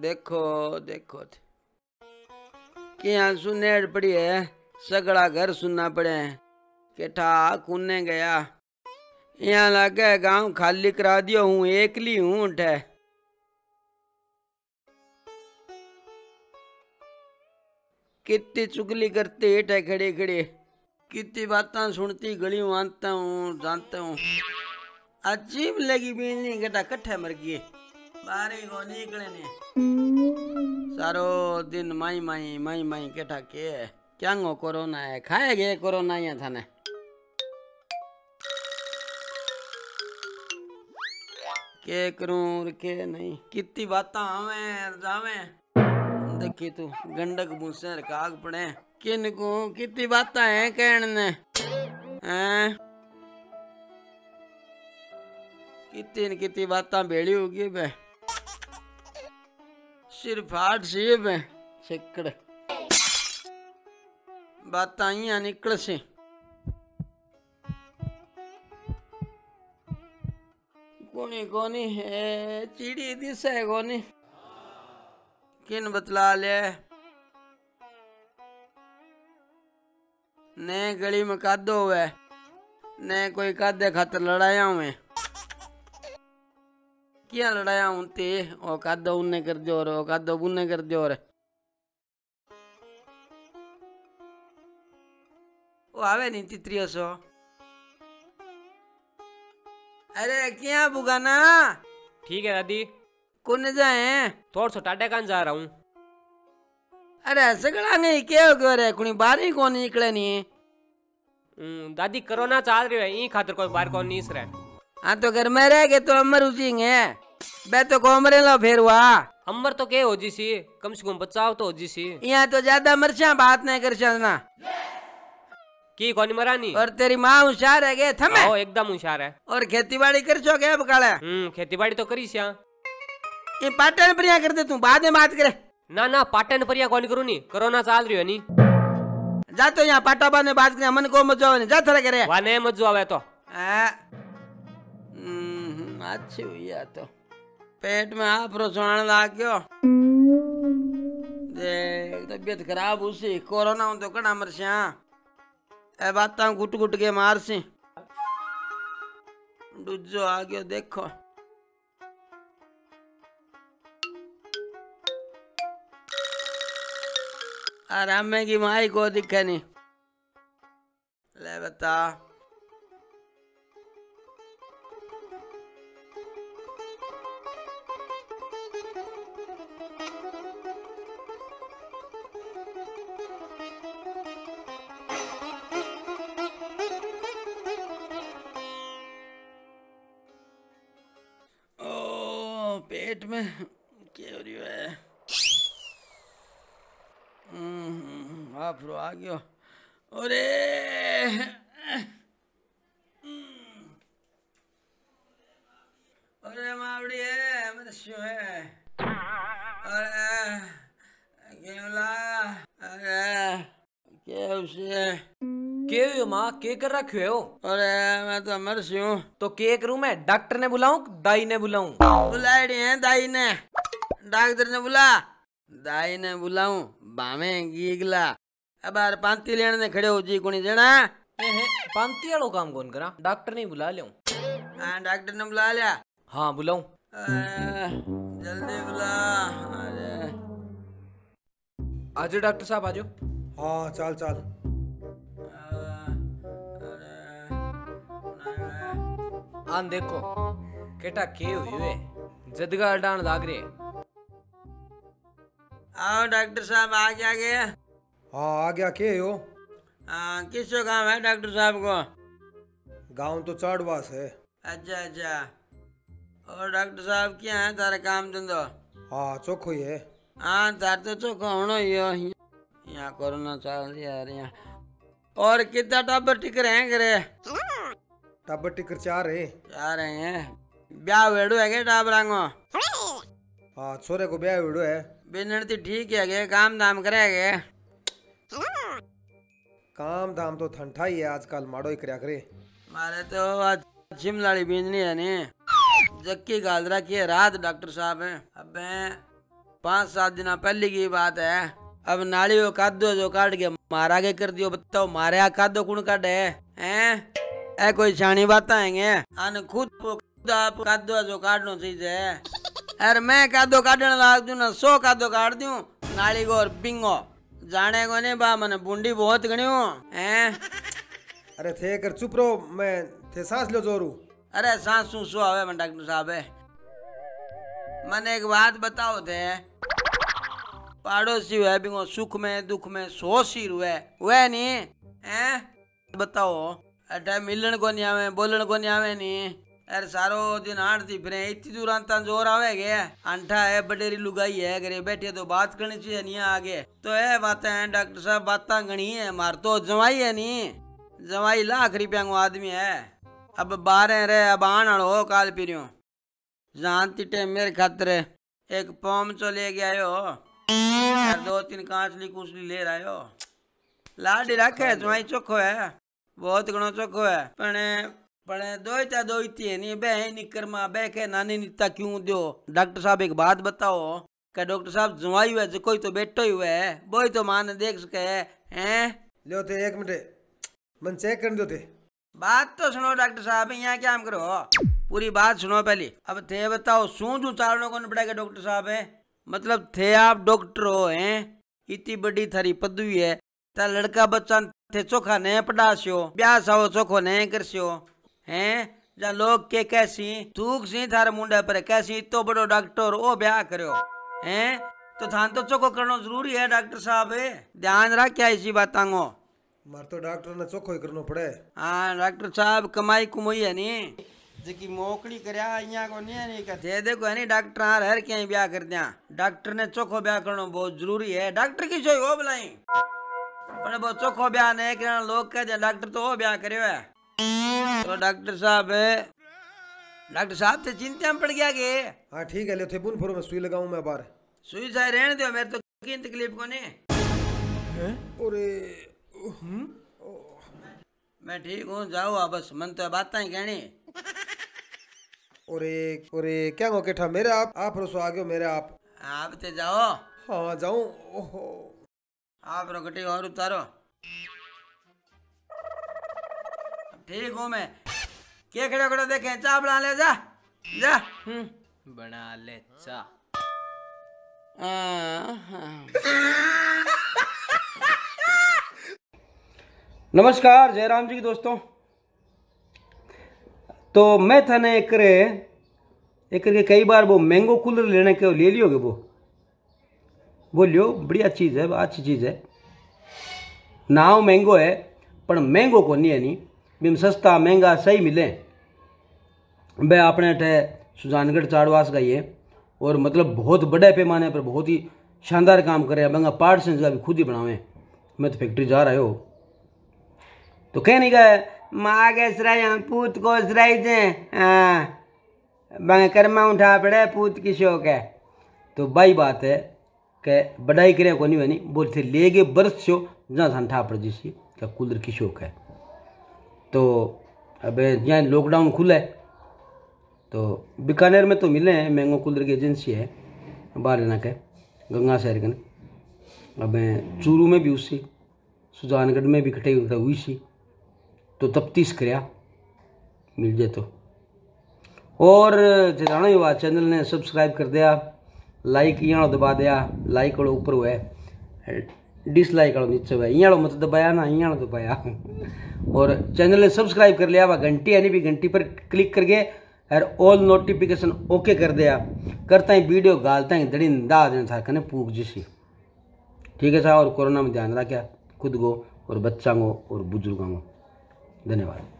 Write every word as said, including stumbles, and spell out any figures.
देखो देखो कि यहाँ सुनेड़ पड़ी है, सगड़ा घर सुनना पड़े के ठा खूने गया। यहाँ लगे गांव खाली करा दियो हूँ, एकली हूँ उठे। कितनी चुगली करती है खड़ी खड़ी, कितनी बातें सुनती गली मानता हूँ जानता हूँ। अजीब लगी बीनी गटा कट्ठे मर गई, बारी को निकले ने सारो दिन माई माई माई माई केठा के क्या गो कोरोना है, खाए गए कोरोना यहाँ था ने। के करूं के नहीं, कितनी बातें आवे जावे। देखी तू गंडक भूसे काग पड़े, किन को कितनी बातें हैं कहने हैं, कितनी कितनी बातें भेड़ी होगी बे। सिर्फ आठ सीब है चिकड़ बातें यहाँ निकल से। कोनी कोनी है चिड़ी दिस है कोनी, किन बतला ले ने गली में कादो हुए ने कोई कादे खातर लड़ाया हुए। क्या लड़ाया हूं ते ओ कादो उन्ने कर दो और ओ कादो बुन्ने कर दो और वो आवे नहीं तित्रियो सो। अरे क्या बुगाना ठीक है दादी, कौन जाए थोड़ा सा टाटे कान जा रहा हूँ। अरे सगड़ा नहीं क्या हो गया रे, कुनी बारी कौन निकले नहीं। दादी कोरोना चाल रही है ई खातर कोई बाहर कौन नहीं रहे। हाँ तो घर में रह के तो अमर उसींगे बे तो कोमरे लो फिर हुआ। अमर तो के हो जी सी, कम से कम बचाव तो हो जी सी। यहाँ तो ज्यादा मरचा बात नहीं कर सकना की कौन मरानी। और तेरी माँ होशियार है गे थमे। ओ एकदम होशियार है। और खेती बाड़ी कर चो क्या बकाले। हम्म खेती बाड़ी तो करी सिया। ये पाटन परिया कर दे तू, बाद में बात करे। ना ना पाटन परिया कौन करू नी, कोरोना चाल रही है नी। जा तो यहाँ पाटा बाद में बात करे, मन को मजा आवे जा थोड़ा करे। वाह नहीं मजा आवे तो अच्छी हुई है तो पेट में आप रोसवान लाग गयो, देख तबीयत खराब उसी कोरोना हूं तो कड़ा मरसिया ए बात गुट गुट के मार सी दूजो आ गयो देखो। आराम की माई को दिखे नहीं ले बता। पेट में क्या हो रही है, आप आ गयो। अरे अरे मावड़ी है मरस्यो है। अरे केवला अरे क्या उसे के हो माँ के कर रखे हो। अरे मैं तो मरसी हूँ। तो के करूँ मैं, डॉक्टर ने बुलाऊं दाई ने बुलाऊं। बुलाई है दाई ने, डॉक्टर ने बुला दाई ने बुलाऊं बामे गीगला। अब यार पांती लेने ने खड़े हो जी कोनी जना। पांती वालों काम कौन करा, डॉक्टर नहीं बुला लिया। हाँ डॉक्टर ने बुला लिया। हाँ बुलाऊं जल्दी बुला। आजो डॉक्टर साहब आजो। हाँ चल चल। आन देखो केटा के हुई वे जदगा डान लाग रे। आओ डॉक्टर साहब आ गया गए। हाँ आ गया के हो। हाँ किसको काम है डॉक्टर साहब को। गांव तो चाड़वास है। अच्छा अच्छा और डॉक्टर साहब क्या है तारा काम धंधो। हाँ चोखो ही है। हाँ तार तो चोखो होना ही हो, यहाँ कोरोना चल रहा है यहाँ। और कितना टाबर टिकर हैं करे। टाबर टिकर चार है। चार हैं ब्याह वेड़ो है क्या टाबरांगो। हाँ छोरे को ब्याह वेड़ो है। बिनती ठीक है गे काम धाम करेगे। काम धाम तो ठंडा ही है आजकल माड़ो ही करया करे। मारे तो आज शिमलाड़ी बीजनी है नी जक्की गालरा की रात डॉक्टर साहब है। अबे पाँच सात दिन पहले की बात है। अब नालियों कादो जो काट के मारा के कर दियो। बताओ मारे कादो कौन काटे हैं? ए कोई छानी बात आएंगे अन खुद खुद आप कादो जो काटनो चाहिए। अरे मैं कादो काटने लाग दूं ना सौ कादो काट दूं नाली को और बिंगो जाने को नहीं बा मैंने बूंदी बहुत गणी हूँ हैं। अरे थे कर चुप रहो, मैं थे सांस लो जोरू। अरे सांस सू आवे मैं डॉक्टर साहब है। मैंने एक बात बताओ थे पड़ोसी हुए बिंगो सुख में दुख में सो सिर हुए हुए नहीं हैं। बताओ अटे मिलन को नहीं आवे बोलन को नहीं आवे नहीं। अरे सारो दिन हांडती फिरे इतनी दूर अंता जोर आवे गे अंठा है बडेरी लुगाई है घरे बैठे तो बात करनी चाहिए नहीं आगे तो है बातें हैं डॉक्टर साहब बातें गणी है। मार तो जवाई है नहीं जवाई लाख रुपया को आदमी है। अब बारह रहे अब आन हो काल पीरियो जानती टे मेरे खातर एक पोम चो ले गया यो दो तीन कांचली कुचली ले रहा हो लाडी रखे जवाई चोखो है बहुत घणो चोखो है पने पने दोईता दोईती है नहीं बे निकर मा बे के नानी नीता क्यों दो। डॉक्टर साहब एक बात बताओ क्या डॉक्टर साहब जवाई हुआ जो कोई तो बैठो ही हुआ है बोई तो मान देख सके हैं। लो थे एक मिनट मन चेक कर दो थे। बात तो सुनो डॉक्टर साहब यहाँ क्या हम करो पूरी बात सुनो पहले। अब थे बताओ सूझ उतारने को नहीं पड़ेगा डॉक्टर साहब है मतलब थे आप डॉक्टर हो हैं इतनी बड़ी थारी पदवी है ता लड़का बच्चा थे चोखा नहीं पढ़ास्यो ब्याह साओ चोखो नहीं करस्यो हैं जा लोग के कैसी थूक सी थारे मुंडे पर कैसी तो बड़ो डॉक्टर ओ ब्याह करो हैं तो थान तो चोखो करना जरूरी है डॉक्टर साहब है ध्यान रख क्या इसी बातों को। मार तो डॉक्टर ने चोखो ही करनो पड़े। हाँ डॉक्टर साहब कमाई कुमाई है नी जी मोकड़ी करया यहाँ को नहीं है नहीं कहते देखो है नहीं डॉक्टर हर हर क्या ब्याह कर दिया डॉक्टर ने चोखो ब्याह करना बहुत जरूरी है। डॉक्टर की जो हो बुलाई पर वो चोखो ब्याह नहीं करना लोग कहते डॉक्टर तो वो ब्याह करे है। तो डॉक्टर साहब डॉक्टर साहब से चिंता में पड़ गया के। हाँ ठीक है ले थे बुन फोरो में सुई लगाऊं मैं बाहर। सुई चाहे रहने दो मेरे तो की तकलीफ को नहीं। अरे मैं ठीक हूँ जाओ बस मन तो बात ही कहनी। ओरे ओरे क्या हो केठा मेरे आप आप रसो आ गयो मेरे आप आप ते जाओ। हाँ जाऊं ओहो आप रोकटी और उतारो ठीक हूँ मैं क्या खड़े खड़े देखे चाय बना ले जा जा बना ले चाय। नमस्कार जयराम जी की दोस्तों। तो मैं थाने एक करे एक करके कई बार वो मैंगो कूलर लेने के ले लियोगे वो वो लियो बढ़िया चीज़ है अच्छी चीज़ है नाव मैंगो है पर मैंगो को नहीं है नहीं बिम सस्ता महंगा सही मिले वह अपने ठे सुजानगढ़ चाड़वास का ये और मतलब बहुत बड़े पैमाने पर बहुत ही शानदार काम करे बंगा पार्ट से भी खुद ही बनावे। मैं तो फैक्ट्री जा रहा हो तो कह नहीं गए माँ के सराय पूत को सराय दे बंगा कर्मा उठा पड़े पूत की शौक है तो भाई बात है कि बढ़ाई करे को नहीं बनी बोलते ले गए बरस शो जहाँ ठंडा पड़ जिसकी क्या कूलर की शौक है। तो अब यहाँ लॉकडाउन खुला है तो बीकानेर में तो मिले हैं मैंगो कूलर की एजेंसी है बाहर लेना के गंगा शहर के अब चूरू में भी उसी सुजानगढ़ में भी कटे हुई सी तो तफ्तीश करया मिल जाए तो और जाना ही हुआ चैनल ने सब्सक्राइब कर दिया लाइक यहाँ दबा दिया लाइक वालों ऊपर हुआ है डिसलाइक वालों नीचे हुआ है यहाँ मत दबाया ना यहाँ दबाया और चैनल ने सब्सक्राइब कर लिया वह घंटी यानी भी घंटी पर क्लिक करके और ऑल नोटिफिकेशन ओके कर दिया करता ही वीडियो गालता ही दड़ी दा देना था कने पूक जिसी ठीक है साहब। और कोरोना में ध्यान रखा खुद को और बच्चा को और बुजुर्गों को। धन्यवाद।